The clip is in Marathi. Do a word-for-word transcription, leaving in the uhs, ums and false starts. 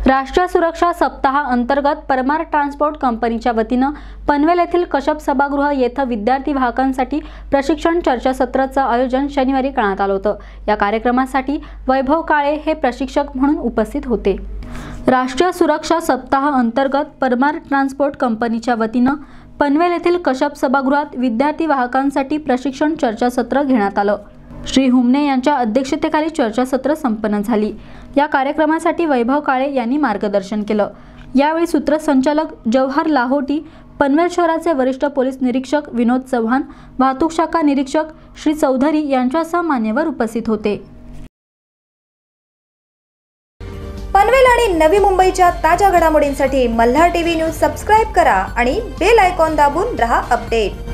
राष्ट्रीय सुरक्षा सप्ताहा अंतर्गत परमार ट्रान्सपोर्ट कंपनीच्या वतीनं पनवेल येथील कश्यप सभागृह येथे विद्यार्थी वाहकांसाठी प्रशिक्षण चर्चासत्राचं आयोजन शनिवारी करण्यात आलं होतं। या कार्यक्रमासाठी वैभव काळे हे प्रशिक्षक म्हणून उपस्थित होते। राष्ट्रीय सुरक्षा सप्ताहा अंतर्गत परमार ट्रान्सपोर्ट कंपनीच्या वतीनं पनवेल येथील कश्यप सभागृहात विद्यार्थी वाहकांसाठी प्रशिक्षण चर्चासत्र घेण्यात आलं। श्री हुमने यांच्या अध्यक्षतेखाली चर्चासत्र संपन्न झाली। या कार्यक्रमासाठी वैभव काळे यांनी मार्गदर्शन केलं। यावेळी सूत्रसंचालक जवाहर लाहोटी, पनवेल शहराचे वरिष्ठ पोलीस निरीक्षक विनोद चव्हाण, वाहतूक शाखा निरीक्षक श्री चौधरी यांच्यासह मान्यवर उपस्थित होते। पनवेल आणि नवी मुंबईच्या ताज्या घडामोडींसाठी मल्हार टीव्ही न्यूज सबस्क्राइब करा आणि बेल आयकॉन दाबून रहा अपडेट।